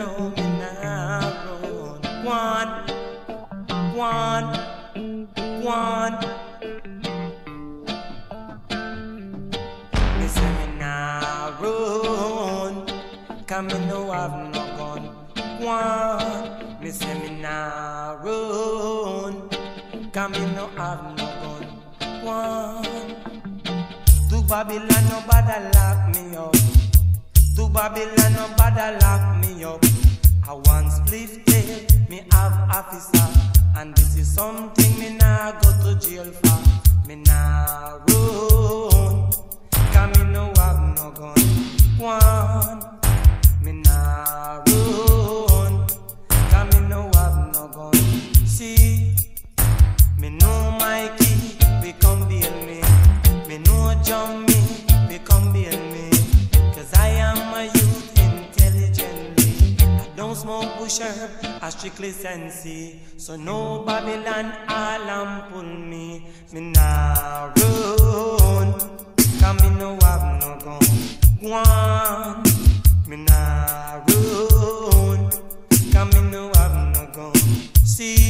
know me nah run. One. Me say me nah run, 'cause me no have no gun. One. Me say me nah run, 'cause me no have no gun. One. To Babylon nobody lock me up. To Babylon nobody lock me up. I want split tail, me have officer, and this is something me nah go to jail for. Me nah run, 'cause me no have no gun. One. Me nah run, 'cause me no have no gun. See, me know Mikey, we come bail me. Me know Jummy, we come bail me. 'Cause I am a youth intelligently. I don't smoke bush herb, I strictly sensey. So no Babylon alarm pull me. Me nah run, 'cause me no have no gun. One. Me nah run, 'cause me no have no gun. See,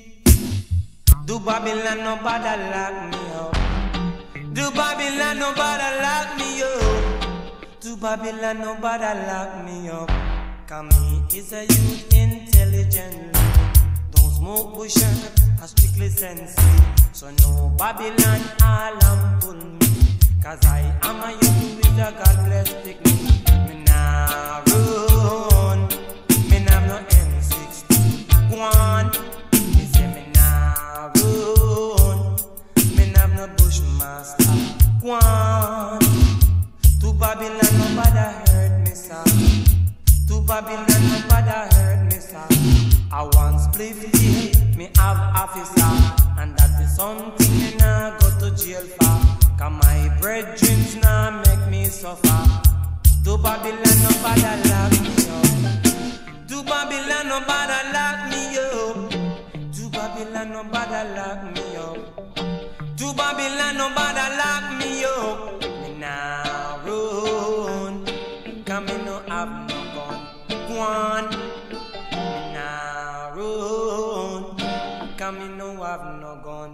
do Babylon nobody lock me up. Do Babylon nobody lock me up. Do Babylon nobody lock me up. 'Cause me is a youth intelligently. Don't smoke bush herb, I strictly sensey. So no Babylon alarm pull me. 'Cause I am a youth with a God bless technique. Me nah run, me nah no M60. One. Me say me nah run, me nah no Bushmaster. One. To Babylon nobody hurt me, sir. To Babylon nobody hurt me, sir. I want split tail, me have officer, and that is something me nah go to jail for. 'Cause my brethrens nah make me suffer. To Babylon nobody lock me up. To Babylon nobody lock me up. To Babylon nobody lock me up. To Babylon nobody lock me up. Me nah run, 'cause me no have no gun. One. Me nah run, 'cause me no have no gun.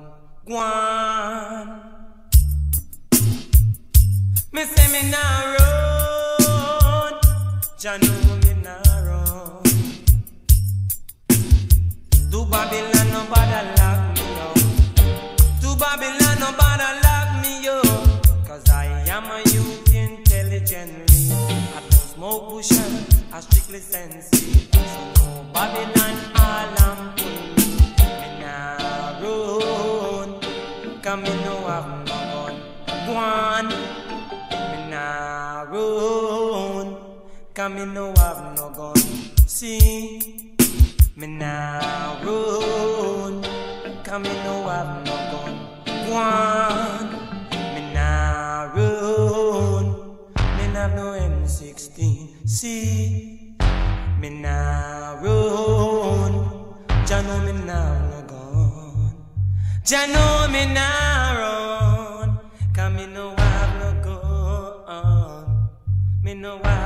One. Me say me nah run, Jah know me nah run. To Babylon nobody lock me up. To Babylon nobody lock me up. 'Cause I am a youth intelligently. I don't smoke bush herb, I strictly sensey. So no Babylon alarm pull me. Me nah run, 'cause me no have no gun. One. Nah run, 'cause me no have no gun. See, me nah run, 'cause me no have no gun. One. Me nah run, me nah have no M16. See, me nah run, Jah know me nah have no gun. Jah know me nah run, 'cause me no have no gun. Me no have